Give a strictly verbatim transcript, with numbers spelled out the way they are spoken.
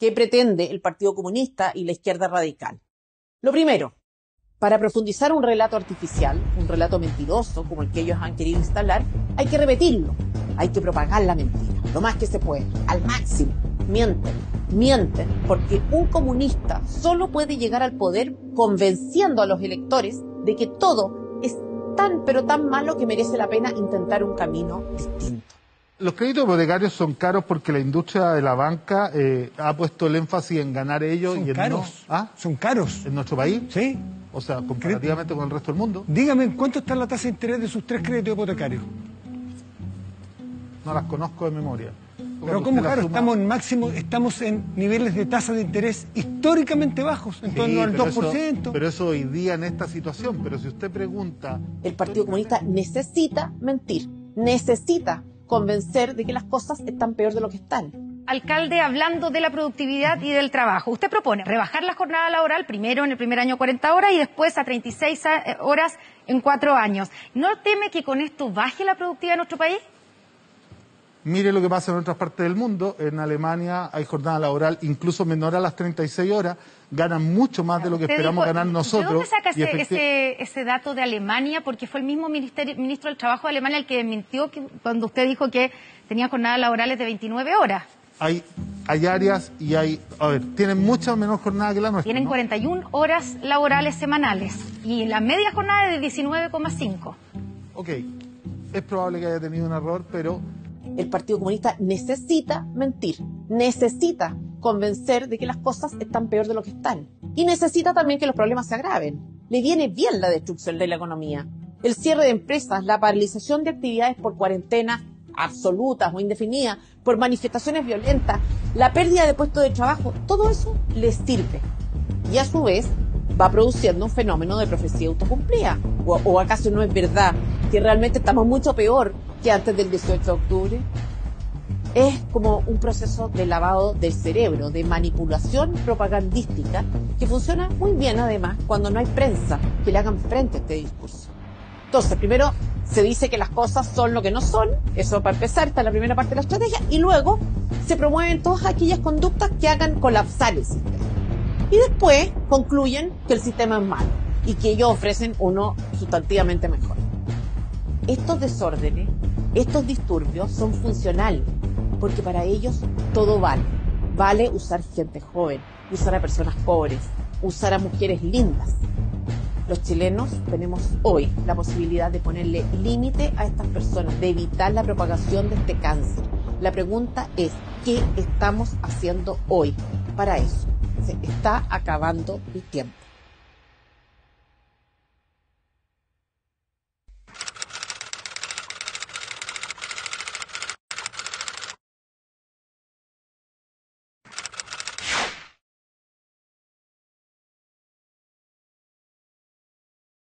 que pretende el Partido Comunista y la izquierda radical. Lo primero, para profundizar un relato artificial, un relato mentiroso como el que ellos han querido instalar, hay que repetirlo, hay que propagar la mentira, lo más que se puede, al máximo. Mienten, mienten, porque un comunista solo puede llegar al poder convenciendo a los electores de que todo es tan pero tan malo que merece la pena intentar un camino distinto. Los créditos hipotecarios son caros porque la industria de la banca eh, ha puesto el énfasis en ganar ellos. Son y en caros. No, ¿ah? Son caros. ¿En nuestro país? Sí. O sea, comparativamente con el resto del mundo. Dígame, ¿en cuánto está la tasa de interés de sus tres créditos hipotecarios? No las conozco de memoria. Pero ¿cómo caro? Suma... Estamos en máximo, estamos en niveles de tasa de interés históricamente bajos, en sí, torno al dos por ciento. Eso, pero eso hoy día en esta situación, pero si usted pregunta... El Partido Comunista necesita mentir, necesita convencer de que las cosas están peor de lo que están. Alcalde, hablando de la productividad y del trabajo, usted propone rebajar la jornada laboral, primero en el primer año cuarenta horas y después a treinta y seis horas en cuatro años. ¿No teme que con esto baje la productividad en nuestro país? Mire lo que pasa en otras partes del mundo. En Alemania hay jornada laboral incluso menor a las treinta y seis horas. Ganan mucho más de lo que esperamos dijo, ganar nosotros. ¿De dónde saca ese, efecti... ese, ese dato de Alemania? Porque fue el mismo ministerio, ministro del Trabajo de Alemania el que mintió que, cuando usted dijo que tenía jornadas laborales de veintinueve horas. Hay, hay áreas y hay... A ver, tienen mucha menor jornada que la nuestra, Tienen ¿no? cuarenta y una horas laborales semanales. Y la media jornada es de diecinueve coma cinco. Ok. Es probable que haya tenido un error, pero... El Partido Comunista necesita mentir, necesita convencer de que las cosas están peor de lo que están. Y necesita también que los problemas se agraven. Le viene bien la destrucción de la economía. El cierre de empresas, la paralización de actividades por cuarentenas absolutas o indefinidas, por manifestaciones violentas, la pérdida de puestos de trabajo, todo eso les sirve. Y a su vez va produciendo un fenómeno de profecía autocumplida. ¿O, o acaso no es verdad que realmente estamos mucho peor que antes del dieciocho de octubre? Es como un proceso de lavado del cerebro, de manipulación propagandística, que funciona muy bien además cuando no hay prensa que le hagan frente a este discurso. Entonces, primero se dice que las cosas son lo que no son, eso para empezar, está en la primera parte de la estrategia, y luego se promueven todas aquellas conductas que hagan colapsar el sistema. Y después concluyen que el sistema es malo y que ellos ofrecen uno sustantivamente mejor. Estos desórdenes, estos disturbios son funcionales, porque para ellos todo vale. Vale usar gente joven, usar a personas pobres, usar a mujeres lindas. Los chilenos tenemos hoy la posibilidad de ponerle límite a estas personas, de evitar la propagación de este cáncer. La pregunta es, ¿qué estamos haciendo hoy para eso? Se está acabando el tiempo.